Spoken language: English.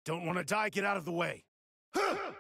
Don't want to die? Get out of the way.